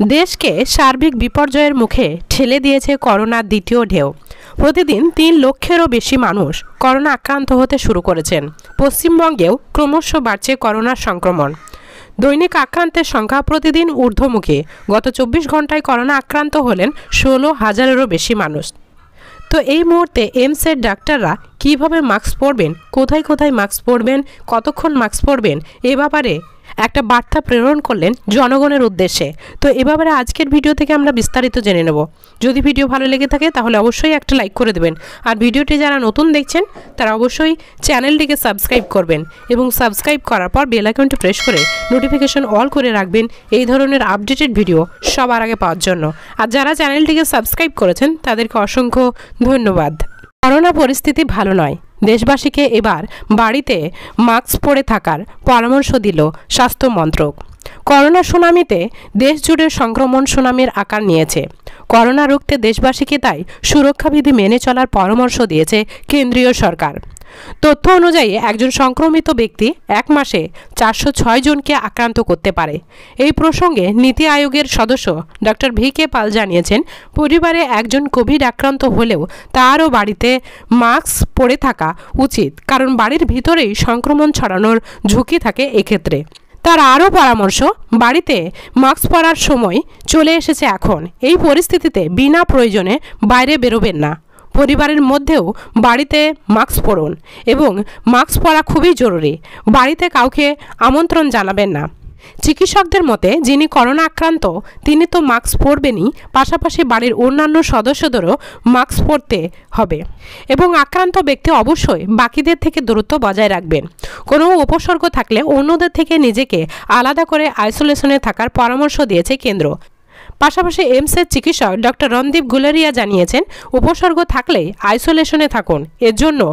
দেশকে সার্বিক বিপর্যয়ের মুখে ঠেলে দিয়েছে করোনার দ্বিতীয় ঢেউ। প্রতিদিন ৩ লক্ষেরও বেশি মানুষ করোনা আক্রান্ত হতে শুরু করেছেন। পশ্চিমবঙ্গেও ক্রমশ বাড়ছে করোনার সংক্রমণ। দৈনিক আক্রান্তের সংখ্যা প্রতিদিন ঊর্ধ্বমুখী। গত ২৪ ঘন্টায় করোনা আক্রান্ত হলেন ১৬,০০০-এরও বেশি মানুষ। তো এই মুহূর্তে এইমসের ডাক্তাররা কিভাবে মাস্ক পরবেন, কোথায় কোথায় মাস্ক পরবেন, কতক্ষণ মাস্ক পরবেন, এ ব্যাপারে একটা বার্তা প্রেরণ করলেন জনগণের উদ্দেশ্যে। তো এ ব্যাপারে আজকের ভিডিও থেকে আমরা বিস্তারিত জেনে নেব। যদি ভিডিও ভালো লেগে থাকে তাহলে অবশ্যই একটা লাইক করে দেবেন, আর ভিডিওটি যারা নতুন দেখছেন তারা অবশ্যই চ্যানেলটিকে সাবস্ক্রাইব করবেন এবং সাবস্ক্রাইব করার পর বেল আইকনটি প্রেস করে নোটিফিকেশন অল করে রাখবেন এই ধরনের আপডেটেড ভিডিও সবার আগে পাওয়ার জন্য। আর যারা চ্যানেলটিকে সাবস্ক্রাইব করেছেন তাদেরকে অসংখ্য ধন্যবাদ। করোনা পরিস্থিতি ভালো নয়। দেশবাসীকে এবার বাড়িতে মাস্ক পরে থাকার পরামর্শ দিল স্বাস্থ্য মন্ত্রক। করোনা সুনামিতে দেশ জুড়ে সংক্রমণ সুনামির আকার নিয়েছে। করোনা রুখতে দেশবাসীকে তাই সুরক্ষাবিধি মেনে চলার পরামর্শ দিয়েছে কেন্দ্রীয় সরকার। তথ্য অনুযায়ী একজন সংক্রমিত ব্যক্তি এক মাসে ৪০৬ জনকে আক্রান্ত করতে পারে। এই প্রসঙ্গে নীতি আয়োগের সদস্য ডক্টর ভি.কে. পাল জানিয়েছেন, পরিবারে একজন কোভিড আক্রান্ত হলেও তারও বাড়িতে মাস্ক পরে থাকা উচিত, কারণ বাড়ির ভিতরেই সংক্রমণ ছড়ানোর ঝুঁকি থাকে এক্ষেত্রে। তার আরও পরামর্শ, বাড়িতে মাস্ক পরার সময় চলে এসেছে এখন। এই পরিস্থিতিতে বিনা প্রয়োজনে বাইরে বেরোবেন না। পরিবারের মধ্যেও বাড়িতে মাস্ক পরুন এবং মাস্ক পরা খুবই জরুরি। বাড়িতে কাউকে আমন্ত্রণ জানাবেন না। চিকিৎসকদের মতে, যিনি করোনা আক্রান্ত তিনি তো মাস্ক পরবেনই, পাশাপাশি বাড়ির অন্যান্য সদস্যদেরও মাস্ক পরতে হবে এবং আক্রান্ত ব্যক্তি অবশ্যই বাকিদের থেকে দূরত্ব বজায় রাখবেন। কোনো উপসর্গ থাকলে অন্যদের থেকে নিজেকে আলাদা করে আইসোলেশনে থাকার পরামর্শ দিয়েছে কেন্দ্র। পাশাপাশি এইমসের চিকিৎসক ডক্টর রণদীপ গুলেরিয়া জানিয়েছেন, উপসর্গ থাকলেই আইসোলেশনে থাকুন। এর জন্য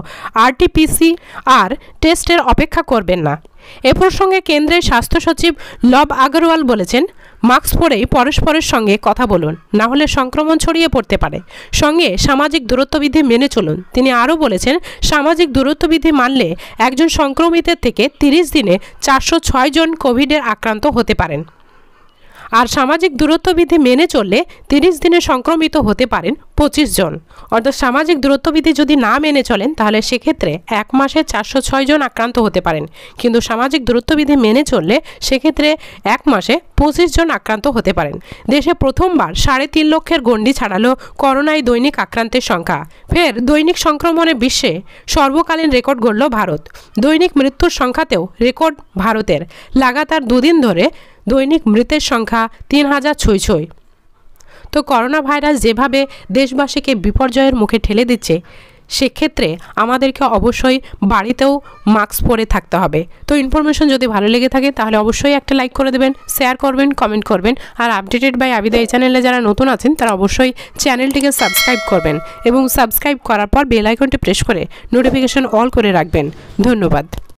RT-PCR টেস্টের অপেক্ষা করবেন না। এ প্রসঙ্গে কেন্দ্রের স্বাস্থ্য সচিব লব আগরওয়াল বলেছেন, মাস্ক পরেই পরস্পরের সঙ্গে কথা বলুন, না হলে সংক্রমণ ছড়িয়ে পড়তে পারে। সঙ্গে সামাজিক দূরত্ববিধি মেনে চলুন। তিনি আরও বলেছেন, সামাজিক দূরত্ববিধি মানলে একজন সংক্রমিতের থেকে 30 দিনে ৪০৬ জন কোভিডের আক্রান্ত হতে পারেন। আর সামাজিক দূরত্ববিধি মেনে চললে 30 দিনে সংক্রমিত হতে পারেন 25 জন। অর্থাৎ সামাজিক দূরত্ববিধি যদি না মেনে চলেন তাহলে সেক্ষেত্রে এক মাসে ৪০৬ জন আক্রান্ত হতে পারেন, কিন্তু সামাজিক দূরত্ববিধি মেনে চললে সেক্ষেত্রে এক মাসে 25 জন আক্রান্ত হতে পারেন। দেশে প্রথমবার ৩.৫ লক্ষের গণ্ডি ছাড়ালো করোনায় দৈনিক আক্রান্তের সংখ্যা। ফের দৈনিক সংক্রমণে বিশ্বে সর্বকালীন রেকর্ড গড়ল ভারত। দৈনিক মৃত্যুর সংখ্যাতেও রেকর্ড ভারতের। লাগাতার 2 দিন ধরে দৈনিক মৃতের সংখ্যা ৩,০০০ ছুঁই। তো করোনা ভাইরাস যেভাবে দেশবাসীকে বিপর্যয়ের মুখে ঠেলে দিচ্ছে, সেক্ষেত্রে আমাদেরকে অবশ্যই বাড়িতেও মাস্ক পরে থাকতে হবে। তো ইনফরমেশন যদি ভালো লেগে থাকে তাহলে অবশ্যই একটা লাইক করে দেবেন, শেয়ার করবেন, কমেন্ট করবেন। আর আপডেটেড বাই আবিদা এই চ্যানেলে যারা নতুন আছেন তারা অবশ্যই চ্যানেলটিকে সাবস্ক্রাইব করবেন এবং সাবস্ক্রাইব করার পর বেল আইকনটি প্রেস করে নোটিফিকেশন অল করে রাখবেন। ধন্যবাদ।